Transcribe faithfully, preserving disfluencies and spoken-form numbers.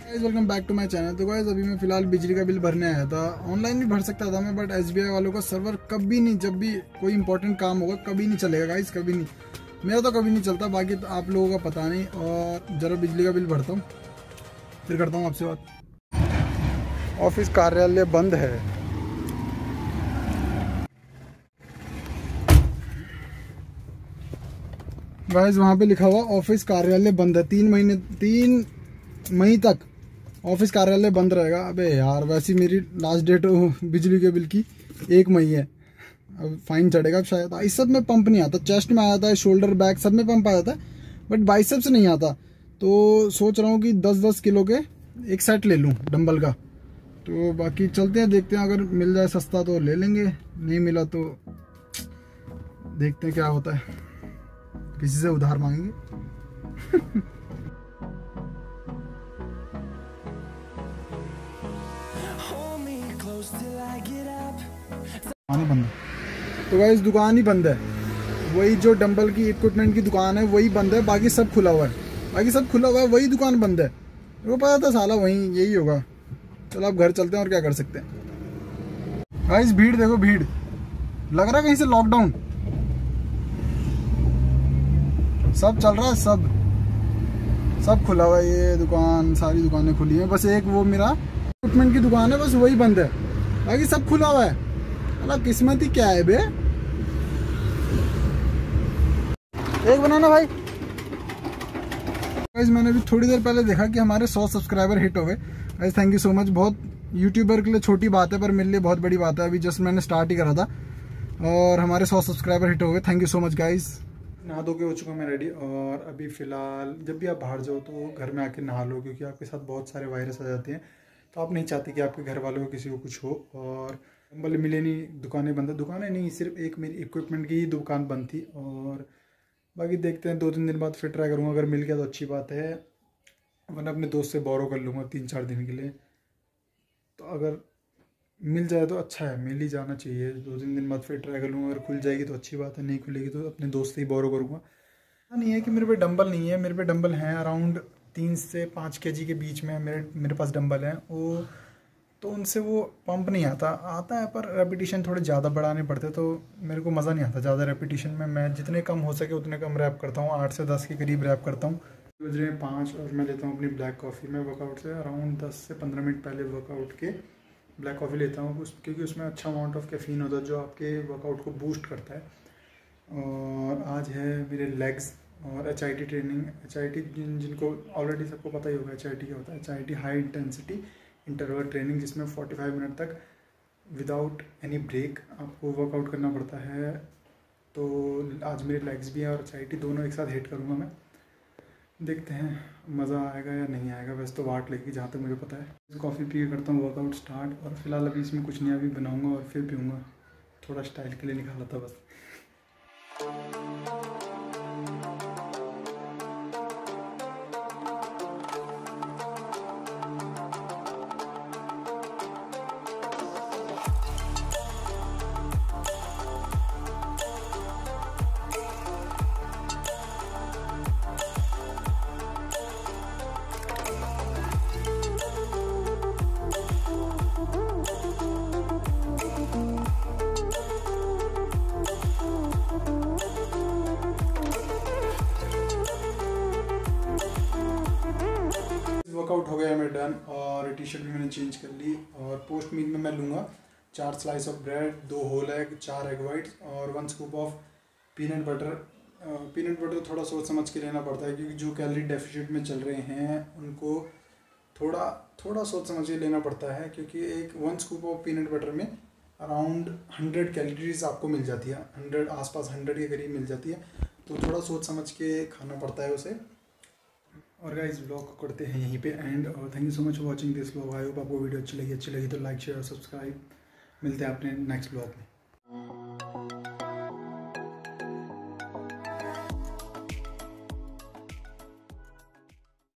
Guys welcome back to my channel. तो guys अभी मैं फिलहाल बिजली का बिल भरने आया था। ऑनलाइन भी भर सकता था मैं, बट एसबीआई वालों का सर्वर कभी नहीं, जब भी कोई इंपॉर्टेंट काम होगा कभी नहीं चलेगा गाइस, कभी नहीं। मेरा तो कभी नहीं चलता, बाकी तो आप लोगों का पता नहीं। और जरा बिजली का बिल भरता हूँ, फिर करता हूँ आपसे बात। ऑफिस कार्यालय बंद है। गाइस वहाँ पे लिखा हुआ ऑफिस कार्यालय बंद है। तीन महीने तीन मई तक ऑफिस कार्यालय बंद रहेगा। अबे यार, वैसी मेरी लास्ट डेट बिजली के बिल की एक मई है। अब फाइन चढ़ेगा शायद। इस सब में पंप नहीं आता। चेस्ट में आ जाता है, शोल्डर बैक सब में पंप आ जाता है, बट बाइसेप्स नहीं आता। तो सोच रहा हूँ कि दस दस किलो के एक सेट ले लूँ डंबल का। तो बाकी चलते हैं, देखते हैं, अगर मिल जाए सस्ता तो ले लेंगे, नहीं मिला तो देखते हैं क्या होता है, किसी से उधार मांगेंगे। दुकान ही बंद है। तो गाइस दुकान ही बंद है। वही जो डंबल की इक्विपमेंट की दुकान है वही बंद है, बाकी सब खुला हुआ है। बाकी सब खुला हुआ है, वही दुकान बंद है। वो पता था साला वही यही होगा। चलो अब घर चलते हैं, और क्या कर सकते हैं। गाइस भीड़ देखो, भीड़ लग रहा है कहीं से लॉकडाउन। सब चल रहा है, सब सब खुला हुआ है। ये दुकान, सारी दुकानें खुली हैं, बस एक वो मेरा इक्विपमेंट की दुकान है, बस वही बंद है, बाकी सब खुला हुआ है। अल्लाह किस्मत ही क्या है बे। एक बनाना भाई। गाइस मैंने भी थोड़ी देर पहले देखा कि हमारे सौ सब्सक्राइबर हिट हो गए। Guys thank you so much. बहुत यूट्यूबर के लिए छोटी बात है, पर मेरे लिए बहुत बड़ी बात है। अभी जस्ट मैंने स्टार्ट ही करा था और हमारे सौ सब्सक्राइबर हिट हो गए। Thank you so much guys. नहा धो के हो चुका मैं रेडी, और अभी फ़िलहाल जब भी आप बाहर जाओ तो घर में आके नहा लो, क्योंकि आपके साथ बहुत सारे वायरस आ जाते हैं। तो आप नहीं चाहते कि आपके घर वालों को किसी को कुछ हो। और डंबल मिले नहीं, दुकानें बंद है। दुकानें नहीं, सिर्फ एक मेरी इक्विपमेंट की ही दुकान बंद थी। और बाकी देखते हैं, दो तीन दिन बाद फिर ट्राई करूँगा। अगर मिल गया तो अच्छी बात है, वरना अपने दोस्त से बोरो कर लूँगा तीन चार दिन के लिए। तो अगर मिल जाए तो अच्छा है, मिल ही जाना चाहिए। दो तीन दिन बाद फिर ट्राई कर लूँगा। अगर खुल जाएगी तो अच्छी बात है, नहीं खुलेगी तो अपने दोस्त से ही बोरो करूँगा। नहीं है कि मेरे पे डंबल नहीं है, मेरे पे डंबल हैं अराउंड तीन से पाँच के जी के बीच में मेरे मेरे पास डंबल हैं। वो तो उनसे वो पंप नहीं आता आता है, पर रेपिटेशन थोड़े ज़्यादा बढ़ाने पड़ते, तो मेरे को मज़ा नहीं आता ज़्यादा रेपिटेशन में। मैं जितने कम हो सके उतने कम रैप करता हूँ, आठ से दस के करीब रैप करता हूँ। बज रहे हैं पाँच और मैं लेता हूँ अपनी ब्लैक कॉफ़ी। मैं वर्कआउट से अराउंड दस से पंद्रह मिनट पहले वर्कआउट के ब्लैक कॉफ़ी लेता हूँ, उस क्योंकि उसमें अच्छा अमाउंट ऑफ कैफीन होता है जो आपके वर्कआउट को बूस्ट करता है। और आज है मेरे लेग्स और H I T training. H I T जिन जिनको ऑलरेडी सबको पता ही होगा एच आई टी क्या होता है। H I T high intensity interval training, जिसमें पैंतालीस मिनट तक विदाउट एनी ब्रेक आपको वर्कआउट करना पड़ता है। तो आज मेरे लेग्स भी हैं और एच आई टी दोनों एक साथ हिट करूँगा मैं। देखते हैं मज़ा आएगा या नहीं आएगा। वैसे तो वाट लगेगी जहाँ तक मुझे पता है। कॉफ़ी पी के करता हूँ वर्कआउट स्टार्ट। और फिलहाल अभी इसमें कुछ नहीं, अभी बनाऊँगा और फिर पीऊँगा। थोड़ा स्टाइल के लिए निकाला था बस। वर्कआउट हो गया मेरा डन, और टी शर्ट भी मैंने चेंज कर ली। और पोस्ट मील में मैं लूँगा चार स्लाइस ऑफ ब्रेड, दो होल एग, चार एग वाइट्स और one scoop of peanut butter. Peanut butter थोड़ा सोच समझ के लेना पड़ता है, क्योंकि जो कैलोरी डेफिशिट में चल रहे हैं उनको थोड़ा थोड़ा सोच समझ के लेना पड़ता है। क्योंकि एक one scoop of peanut butter में अराउंड हंड्रेड कैलोरीज आपको मिल जाती है, हंड्रेड आसपास हंड्रेड के करीब मिल जाती है। तो थोड़ा सोच समझ के खाना पड़ता है उसे। और गाइस व्लॉग को करते हैं यहीं पे एंड। और thank you so much for watching this vlog. I hope आपको वीडियो अच्छी लगी अच्छी लगी तो लाइक शेयर और सब्सक्राइब। मिलते हैं अपने नेक्स्ट व्लॉग में।